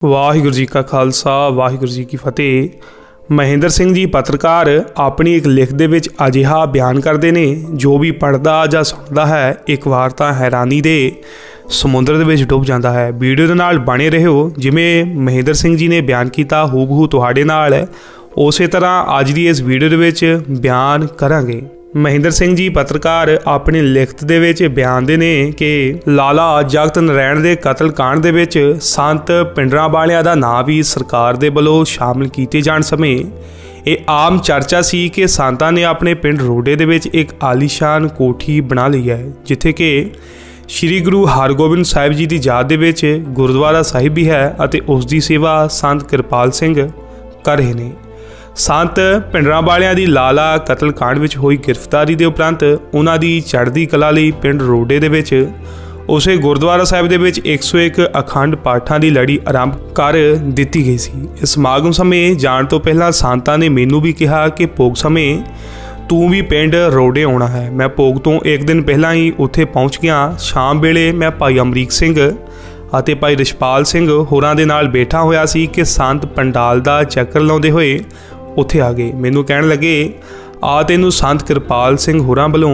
वाहिगुरू जी का खालसा वाहिगुरू जी की फतेह। महेंद्र सिंह जी पत्रकार अपनी एक लिख दे विच अजिहा बयान करते हैं, जो भी पढ़ता जां सुनता है एक वार तां हैरानी दे समुद्र दे विच डुब जाता है। वीडियो दे नाल बने रहो, जिवें महेंद्र सिंह जी ने बयान किया हूबहू तुहाडे नाल उस तरह अज की इस वीडियो दे विच बयान करांगे। महेंद्र सिंह जी पत्रकार अपनी लिखत दे विच बयानदे ने कि लाला जगत नारायण के कतल कांड दे विच संत पिंडरां वालियां दा नाम भी सरकार दे वल्लों शामिल कीते जाण समय ये आम चर्चा सी कि संतां ने अपने पिंड रोडे दे विच एक आलीशान कोठी बना ली है, जिथे कि श्री गुरु हरगोबिंद साहिब जी की याद दे विच गुरुद्वारा साहिब भी है अते उस दी सेवा संत किरपाल सिंह कर रहे हैं। संत पिंडरां वालियां दी लाला कतल कांड विच होई गिरफ्तारी दे उपरंत उन्हां दी चढ़दी कला लई पिंड रोडे दे विच उसे गुरुद्वारा साहिब दे विच 101 अखंड पाठां दी लड़ी आरंभ कर दित्ती गई सी। इस समागम समय जाण तो पहलां संतां ने मैनूं भी कहा कि भोग समय तू भी पिंड रोडे आउणा है। मैं भोग तो एक दिन पहलां ही उत्थे पहुँच गया। शाम वेले मैं भाई अमरीक सिंह ਅਤੇ भाई रिछपाल सिंह होरां दे नाल बैठा होया सी कि संत पंडाल दा चक्कर लाउंदे होए उत्थे आ गए। मैनू कहण लगे आ तैनूं संत किरपाल सिंह होरां वल्लों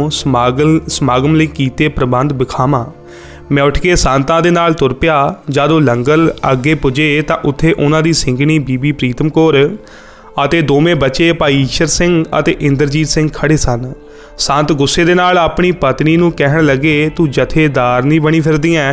समागम लई कीते प्रबंध विखावां। मैं उठ के संतां दे नाल तुर पिया। जदों लंगर अगे पुजे तां उत्थे उन्हां दी ਸਿੰਘਣੀ बीबी प्रीतम कौर ਅਤੇ दोवें बच्चे भाई ईशर सिंह ਅਤੇ इंद्रजीत सिंह खड़े सन। संत गुस्से दे नाल अपनी पत्नी नूं कहण लगे तू जथेदार नहीं बनी फिरदी ऐ,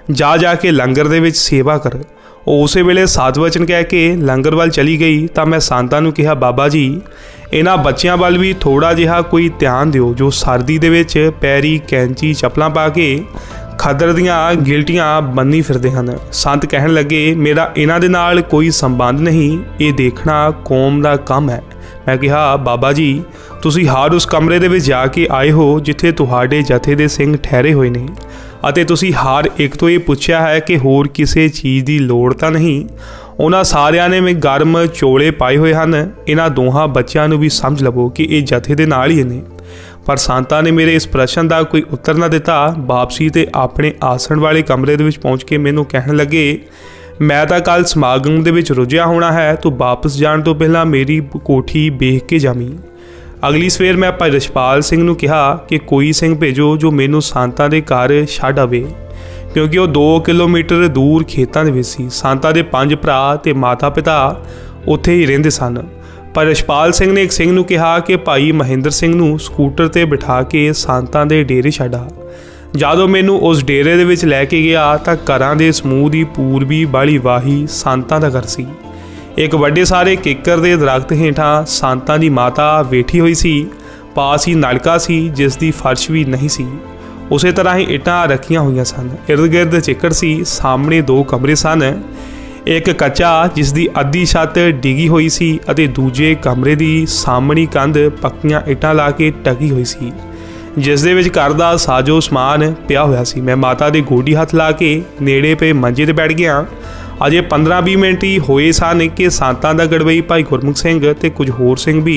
जा के लंगर दे विच सेवा कर। उस वेले सात वचन कह के लंगर वाल चली गई तो मैं संतां नूं कहा बाबा जी इन्हां बच्चियां वाल भी थोड़ा जिहा कोई ध्यान दिओ जो सर्दी दे विच पैरी कैंची चपलां पा के खदर दियां गिलटियां बन्नी फिरदे हन। संत कहण लगे मेरा इन्हां दे नाल कोई संबंध नहीं, ये देखना कौम दा काम है। मैं कहा बाबा जी तुसी हर उस कमरे दे विच जाके आए हो जिथे तुहाडे जथे दे सिंह ठहरे होए ने ਅਤੇ ਤੁਸੀਂ हर एक तो ये पुछया है कि होर किसी चीज़ की लोड़ तो नहीं। उन्होंने सारिਆਂ ने मैं गर्म चोले पाए हुए हैं। इन्हां दोहां बच्चों को भी समझ लवो कि ये जथे दे नाल ही ने। पर संतां ने मेरे इस प्रश्न का कोई उत्तर ना दिता। वापसी ते अपने आसन वाले कमरे दे विच पहुँच के मैनूं कहण लगे मैं तो कल समागम दे विच रुझिया होना है, तू वापस जाण तो पहलां मेरी कोठी वेख के जावीं। अगली सवेर मैं भाई रिछपाल सिंह नूं कहा कि कोई सिंह भेजो जो मैनूं संतां दे घर छड्ड आवे, क्योंकि वो 2 किलोमीटर दूर खेतां दे विच सी। संतां दे 5 भरा ते माता पिता उत्थे ही रहिंदे सन। पर रिछपाल सिंह ने एक सिंह नूं कहा कि भाई महेंद्र सिंह नूं स्कूटर ते बिठा के संतां दे डेरे छड्ड आ। जदों मैनूं उस डेरे दे विच लैके गया तां घरां दे समूह दी पूर्वी वाली वाही संतां दा घर सी। एक वड्डे सारे किकर दे दरख्त हेठां संतां दी माता बैठी हुई सी। पास ही नलका सी जिस दी फर्श भी नहीं सी। उस तरह ही इटां रखियां हुई सन। इर्द गिर्द चिक्कड़ सी। सामने 2 कमरे सन, एक कच्चा जिस दी अद्धी छत डिगी हुई सी अते दूजे कमरे दी सामणी कंध पक्कियां इटां ला के टकी हुई सी, जिस दे विच घर दा साजो समान पिया होया सी। मैं माता दे गोडी हथ ला के नेड़े पे मंजे ते बैठ गया। अजे 15-20 मिनट ही होए सन कि संतां दा गड़वई भाई गुरमुख सिंह ते कुछ होर सिंह भी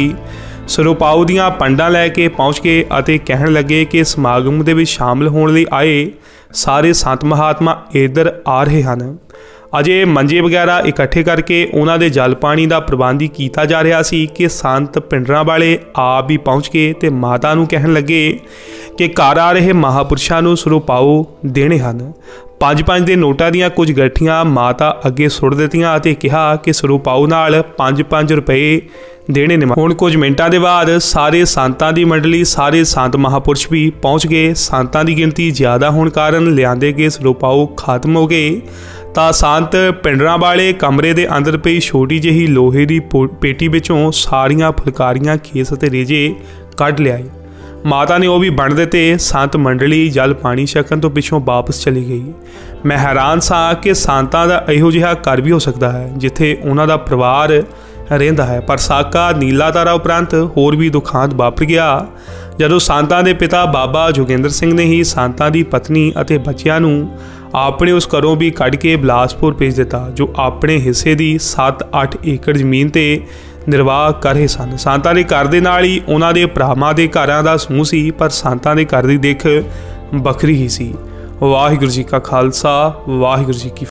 सरपाऊ दियां पंडां लैके पहुँच गए अते कहण लगे कि समागम दे विच शामिल होने लई आए सारे संत महात्मा इधर आ रहे हैं। अजे मंजे वगैरह इकट्ठे करके उन्हां दे जल पानी का प्रबंध ही कीता जा रहा सी कि संत पिंडरां वाले आप भी पहुँच गए ते माता नूं कहण लगे कि घर आ रहे महापुरुषां नूं सरपाऊ देने हैं। 5-5 ਦੇ नोटा ਦੀਆਂ कुछ गठियां माता अगे सुट दित्तियां ਅਤੇ कहा कि सरपाऊ नाल 5-5 रुपए देने ने। हुण कुछ मिनटां दे बाद सारे संतां दी मंडली सारे संत महापुरुष भी पहुँच गए। संतां दी गिनती ज़्यादा होने कारण लिआंदे गए सरपाऊ खत्म हो गए ਤਾਂ संत पिंडरां वाले कमरे दे अंदर पई छोटी जिही लोहे की पेटी विचों सारियां फुलकारियां खेस ਅਤੇ रेजे कढ़ लिआए। माता ने वह भी बन दिते। संत मंडली जल पानी छकन तो पिछों वापस चली गई। मैं हैरान सा कि संतां दा इहो जिहा घर भी हो सकता है जिथे उन्हां दा परिवार रहिंदा है। पर साका नीला तारा उपरंत होर भी दुखांत वापर गया जदों संतां दे पिता बाबा जोगिंदर सिंह ने ही संतां दी पत्नी ਅਤੇ बच्चियां नूं अपने उस घरों भी कढ़ के बिलासपुर भेज दिता, जो अपने हिस्से की 7-8 एकड़ जमीन ते निर्वाह कर रहे सन। संतां दे घर दे नाल ही उन्हां दे भरावां दे घरां दा समूह सी, पर संतां दे घर दी दिख बखरी ही सी। वाहिगुरू जी का खालसा वाहिगुरू जी की